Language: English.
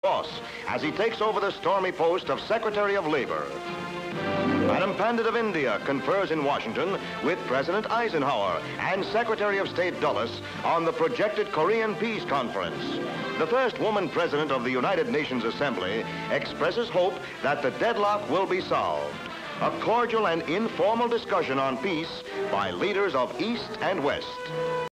boss as he takes over the stormy post of Secretary of Labor. Madam Pandit of India confers in Washington with President Eisenhower and Secretary of State Dulles on the projected Korean Peace Conference. The first woman president of the United Nations Assembly expresses hope that the deadlock will be solved. A cordial and informal discussion on peace by leaders of East and West.